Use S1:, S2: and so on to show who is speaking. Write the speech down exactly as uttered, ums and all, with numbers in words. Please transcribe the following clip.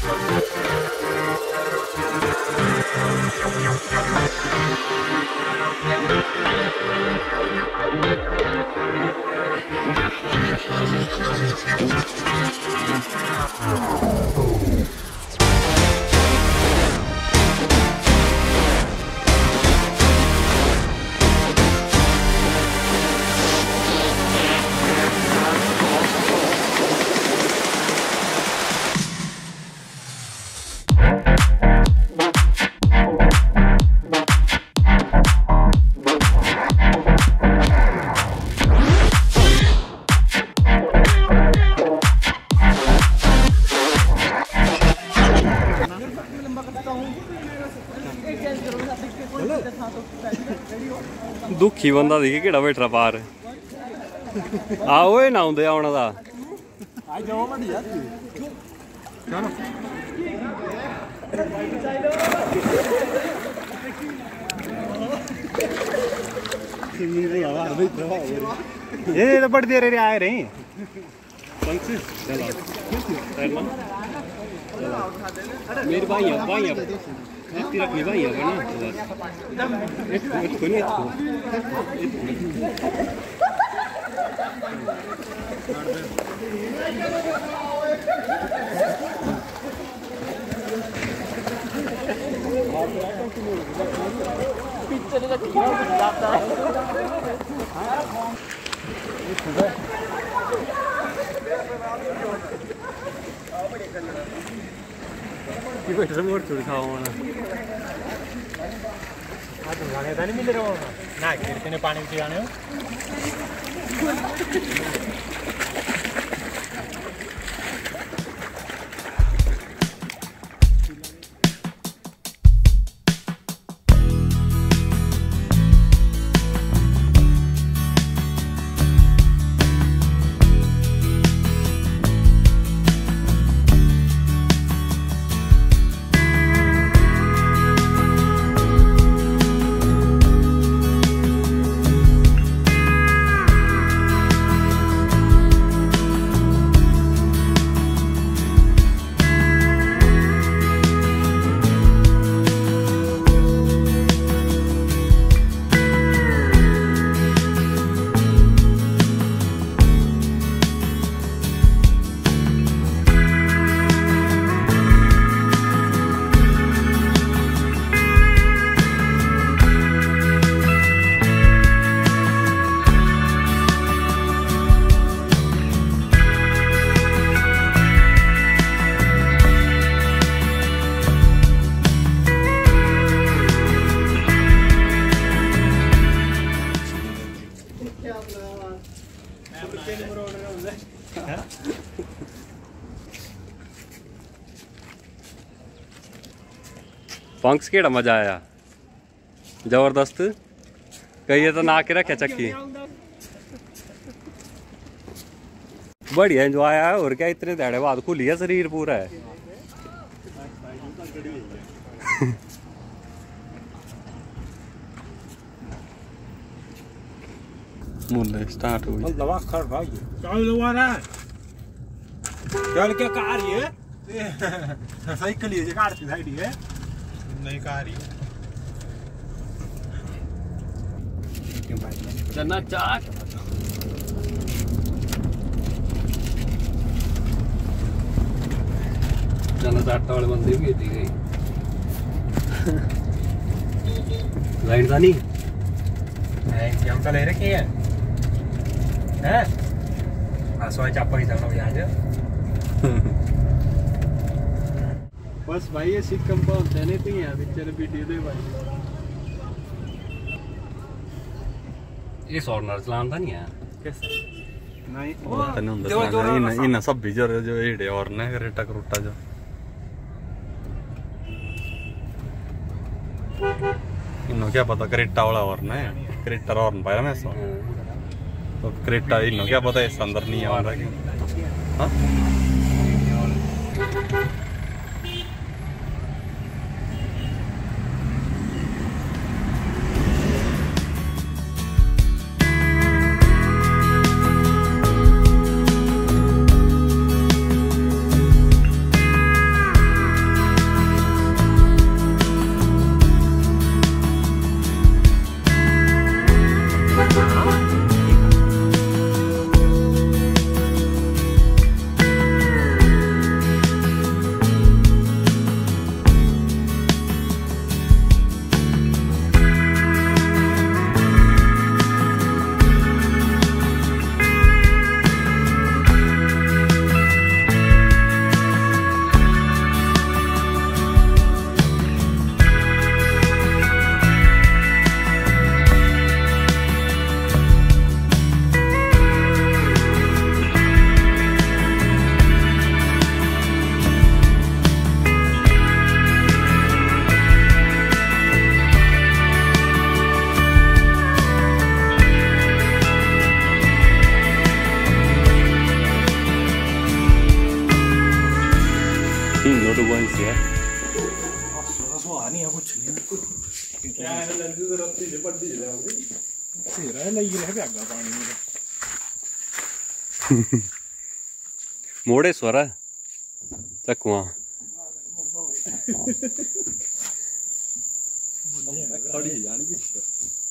S1: दुखी बंदा दिखे केड़ा बैठा पार आओ ना आउंदे आउण दा
S2: ये तो बड़ी देर आए रहे
S1: मेरी भाई भाई इसकी रखनी भाई है ना इसको इसको नहीं
S3: पिक्चर का कीड़ा जाता है
S1: कि बैठ रहा मोर छोड़ खाओ ना
S2: आ तो गाने नहीं मिल रहा ना गिरते ने पानी में जाने
S1: पंक्स केड़ा मजा आया जबरदस्त कही तो ना के रखे चक्की बढ़िया एंजॉय आया और क्या इतने दाड़े बाद खुली है शरीर पूरा है मुल्ले स्टार्ट हुई
S2: दवा खर भाई चल लवा रहा चल क्या कार ये साइकिल ये कार की साइड है नहीं कार ही
S1: चना चाक चना चाट वाले बंदे भी दी गई लाइन था नहीं
S2: हम तो ले रखे हैं हैं आ सोए चापा की जाना भी आज
S1: बस भाई ये सीट कंपाउंड है नहीं तो यहाँ पिक्चर वीडियो दे भाई ये सॉर्नर चलान था नहीं है
S2: कैसे नहीं
S1: पता नहीं ਹੁੰਦਾ ਚਲਾਣਾ ਇਹਨਾਂ ਇਹਨਾਂ ਸਭ ਵੀ ਜੋ ਜੋ ਏੜੇ ਔਰ ਨਾ ਕਰੇਟਾ ਕਰੂਟਾ ਜੋ इन्हों क्या पता करेटा वाला हॉर्न है करेटा हॉर्न पाया मैं सो तो करेटा इन्हों क्या पता इस अंदर नहीं आ रहा क्यों हाँ
S4: दुआ हिस्से है
S2: सवाल नहीं है कुछ नहीं क्या है लंजू जरा से पट्टी दे रहा तेरा है लगी रह गया पानी में
S4: मोड़े स्वरा चकुआ
S1: खड़ी जानी